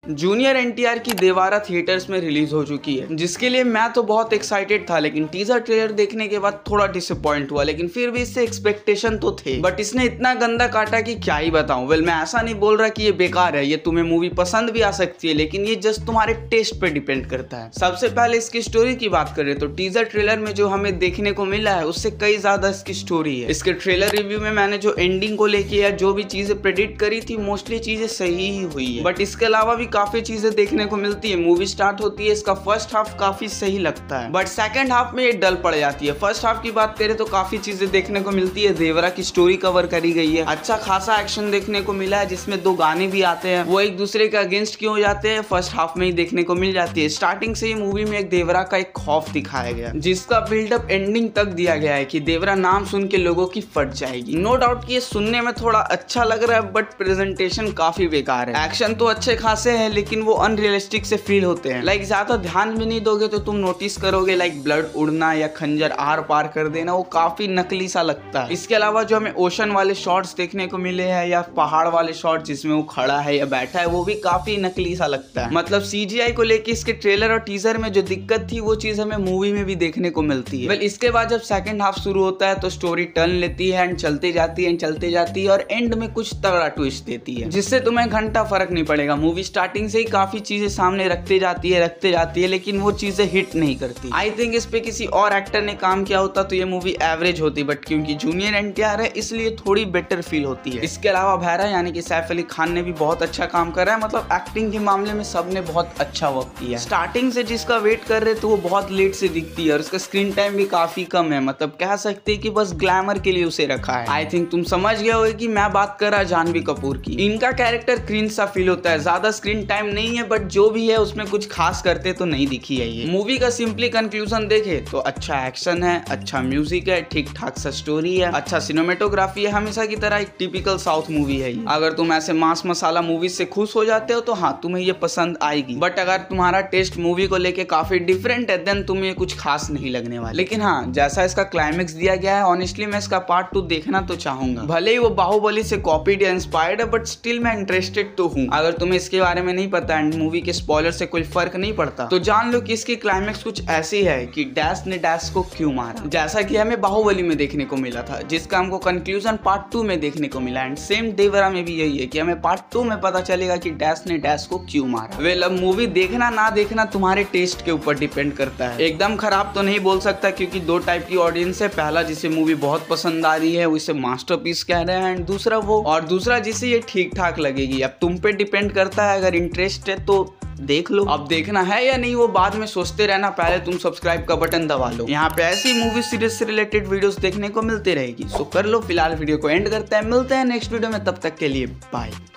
Junior NTR की Devara theatres में release हो चुकी है, जिसके लिए मैं तो बहुत एक्साइटेड था, लेकिन टीजर ट्रेलर देखने के बाद थोड़ा डिसअपॉइंट हुआ। लेकिन फिर भी इससे एक्सपेक्टेशन तो थे, बट इसने इतना गंदा काटा कि क्या ही बताऊं। वेल, मैं ऐसा नहीं बोल रहा कि ये बेकार है, ये तुम्हें मूवी पसंद भी आ सकती है, लेकिन ये जस्ट तुम्हारे टेस्ट पे डिपेंड करता है। सबसे पहले इसकी स्टोरी की बात करें तो टीजर ट्रेलर में जो हमें देखने को मिला है उससे कई ज्यादा इसकी स्टोरी है। इसके ट्रेलर रिव्यू में मैंने जो एंडिंग को लेके या जो भी चीजें प्रेडिक्ट करी थी, मोस्टली चीजें सही ही हुई है, बट इसके अलावा भी काफी चीजें देखने को मिलती है। मूवी स्टार्ट होती है, इसका फर्स्ट हाफ काफी सही लगता है, बट सेकंड हाफ में ये डल पड़ जाती है। फर्स्ट हाफ की बात करें तो काफी चीजें देखने को मिलती है, देवरा की स्टोरी कवर करी गई है, अच्छा खासा एक्शन देखने को मिला है, जिसमें 2 गाने भी आते हैं, वो एक दूसरे के अगेंस्ट क्यों हो जाते हैं फर्स्ट हाफ में ही देखने को मिल जाती है। स्टार्टिंग से ही मूवी में एक देवरा का एक खौफ दिखाया गया, जिसका बिल्डअप एंडिंग तक दिया गया है कि देवरा नाम सुन के लोगों की फट जाएगी। नो डाउट कि ये सुनने में थोड़ा अच्छा लग रहा है, बट प्रेजेंटेशन काफी बेकार है। एक्शन तो अच्छे खासे हैं, लेकिन वो अनरियलिस्टिक से फील होते हैं। लाइक ज्यादा ध्यान भी नहीं दोगे तो तुम नोटिस करोगे, लाइक ब्लड उड़ना या खंजर आर पार कर देना, वो काफी नकली सा लगता है। इसके अलावा जो हमें ओशन वाले शॉट्स देखने को मिले हैं या पहाड़ वाले शॉट जिसमें वो खड़ा है या बैठा है, वो भी काफी नकली सा लगता है। मतलब सीजीआई को लेके इसके ट्रेलर और टीजर में जो दिक्कत थी वो चीज हमें मूवी में भी देखने को मिलती है। वेल, इसके बाद जब सेकंड हाफ शुरू होता है तो स्टोरी टर्न लेती है एंड चलती जाती है और एंड में कुछ तगड़ा ट्विस्ट देती है, जिससे तुम्हें घंटा फर्क नहीं पड़ेगा। मूवी स्टार्टिंग से ही काफी चीजें सामने रखते जाती है, लेकिन वो चीजें हिट नहीं करती। आई थिंक इस पे किसी और एक्टर ने काम किया होता तो ये मूवी एवरेज होती, बट क्योंकि जूनियर एनटीआर है इसलिए थोड़ी बेटर फील होती है। इसके अलावा भैरा यानी कि सैफ अली खान ने भी बहुत अच्छा काम करा है, मतलब एक्टिंग के मामले में सबने बहुत अच्छा वर्क किया है। स्टार्टिंग से जिसका वेट कर रहे तो वो बहुत लेट से दिखती है और उसका स्क्रीन टाइम भी काफी कम है, मतलब कह सकते हैं कि बस ग्लैमर के लिए उसे रखा है। आई थिंक तुम समझ गए होगे कि मैं बात कर रहा जानवी कपूर की। इनका कैरेक्टर क्रिंज सा फील होता है, ज्यादा स्क्रीन टाइम नहीं है, बट जो भी है उसमें कुछ खास करते तो नहीं दिखी है। ये मूवी का सिंपली कंक्लूजन देखे तो अच्छा एक्शन है, अच्छा म्यूजिक है, ठीक ठाक सा स्टोरी है, अच्छा सिनेमेटोग्राफी है, हमेशा की तरह एक टिपिकल साउथ मूवी है। अगर तुम ऐसे मास मसाला मूवी से खुश हो जाते हो तो हाँ, तुम्हें ये पसंद आएगी, बट अगर तुम्हारा टेस्ट मूवी को लेके काफी डिफरेंट है देन तुम्हें कुछ खास नहीं लगने वाला। लेकिन हाँ, जैसा इसका क्लाइमेक्स दिया गया है, ऑनेस्टली मैं इसका पार्ट 2 देखना तो चाहूंगा। भले ही वो बाहुबली से कॉपीड या इंस्पायर्ड है, बट स्टिल मैं इंटरेस्टेड तो हूँ। अगर तुम्हें इसके बारे में नहीं पता एंड मूवी के स्पॉइलर से कोई फर्क नहीं पड़ता तो जान लो कि इसकी क्लाइमेक्स कुछ ऐसी है कि डैश ने डैश को क्यों मारा, जैसा कि हमें बाहुबली में देखने को मिला था, जिसका हमको कंक्लूजन पार्ट 2 में देखने को मिला। एंड सेम देवरा में भी यही है कि हमें पार्ट 2 में पता चलेगा कि डैश ने डैश को क्यों मारा। वेल, अब मूवी देखना ना देखना तुम्हारे टेस्ट के ऊपर डिपेंड करता है। एकदम खराब तो नहीं बोल सकता, क्योंकि 2 टाइप की ऑडियंस है। पहला जिसे मूवी बहुत पसंद आ रही है उसे मास्टरपीस कह रहे हैं, एंड दूसरा जिसे ये ठीक ठाक लगेगी। अब तुम पे डिपेंड करता है, अगर इंटरेस्ट है तो देख लो। अब देखना है या नहीं वो बाद में सोचते रहना, पहले तुम सब्सक्राइब का बटन दबा लो। यहाँ पे ऐसी मूवी सीरीज से रिलेटेड वीडियोस देखने को मिलती रहेगी, सो कर लो। फिलहाल वीडियो को एंड करते हैं, मिलते हैं नेक्स्ट वीडियो में, तब तक के लिए बाय।